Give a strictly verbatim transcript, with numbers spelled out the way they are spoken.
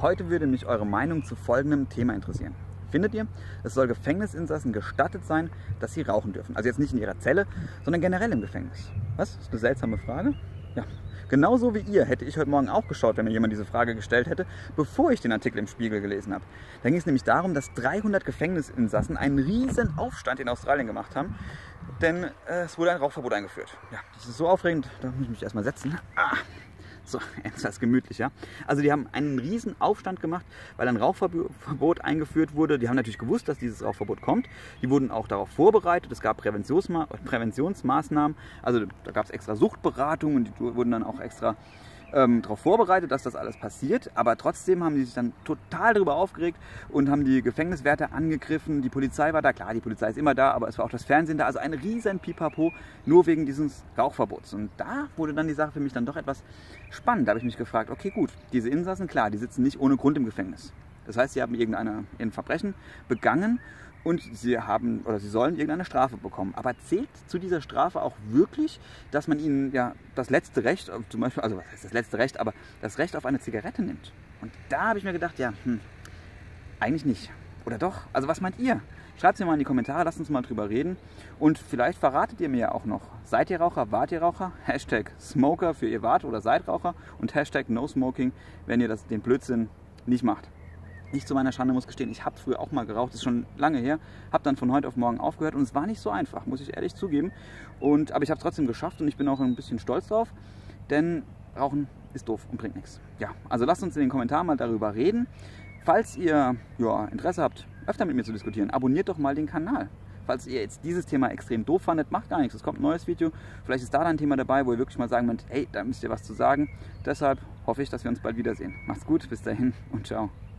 Heute würde mich eure Meinung zu folgendem Thema interessieren. Findet ihr, es soll Gefängnisinsassen gestattet sein, dass sie rauchen dürfen? Also jetzt nicht in ihrer Zelle, sondern generell im Gefängnis. Was? Das ist eine seltsame Frage? Ja. Genauso wie ihr hätte ich heute Morgen auch geschaut, wenn mir jemand diese Frage gestellt hätte, bevor ich den Artikel im Spiegel gelesen habe. Da ging es nämlich darum, dass dreihundert Gefängnisinsassen einen riesen Aufstand in Australien gemacht haben, denn äh, es wurde ein Rauchverbot eingeführt. Ja, das ist so aufregend, da muss ich mich erstmal setzen. Ah. So, etwas gemütlicher. Also die haben einen riesen Aufstand gemacht, weil ein Rauchverbot eingeführt wurde. Die haben natürlich gewusst, dass dieses Rauchverbot kommt. Die wurden auch darauf vorbereitet. Es gab Präventionsma Präventionsmaßnahmen. Also da gab es extra Suchtberatungen. Die wurden dann auch extra ähm, darauf vorbereitet, dass das alles passiert. Aber trotzdem haben die sich dann total darüber aufgeregt und haben die Gefängniswärter angegriffen. Die Polizei war da. Klar, die Polizei ist immer da, aber es war auch das Fernsehen da. Also ein riesen Pipapo, nur wegen dieses Rauchverbots. Und da wurde dann die Sache für mich dann doch etwas spannend. Da habe ich mich gefragt, okay gut, diese Insassen, klar, die sitzen nicht ohne Grund im Gefängnis. Das heißt, sie haben irgendeine, ein Verbrechen begangen und sie haben oder sie sollen irgendeine Strafe bekommen. Aber zählt zu dieser Strafe auch wirklich, dass man ihnen ja das letzte Recht, zum Beispiel, also was heißt das letzte Recht, aber das Recht auf eine Zigarette nimmt? Und da habe ich mir gedacht, ja, hm, eigentlich nicht. Oder doch? Also was meint ihr? Schreibt es mir mal in die Kommentare, lasst uns mal drüber reden. Und vielleicht verratet ihr mir ja auch noch, seid ihr Raucher, wart ihr Raucher? Hashtag Smoker für ihr wart oder seid Raucher und Hashtag No Smoking, wenn ihr das, den Blödsinn nicht macht. Ich zu meiner Schande muss gestehen, ich habe früher auch mal geraucht, das ist schon lange her, habe dann von heute auf morgen aufgehört und es war nicht so einfach, muss ich ehrlich zugeben. Und, aber ich habe es trotzdem geschafft und ich bin auch ein bisschen stolz drauf, denn Rauchen ist doof und bringt nichts. Ja, also lasst uns in den Kommentaren mal darüber reden. Falls ihr ja, Interesse habt, öfter mit mir zu diskutieren, abonniert doch mal den Kanal. Falls ihr jetzt dieses Thema extrem doof fandet, macht gar nichts. Es kommt ein neues Video. Vielleicht ist da dann ein Thema dabei, wo ihr wirklich mal sagen könnt, hey, da müsst ihr was zu sagen. Deshalb hoffe ich, dass wir uns bald wiedersehen. Macht's gut, bis dahin und ciao.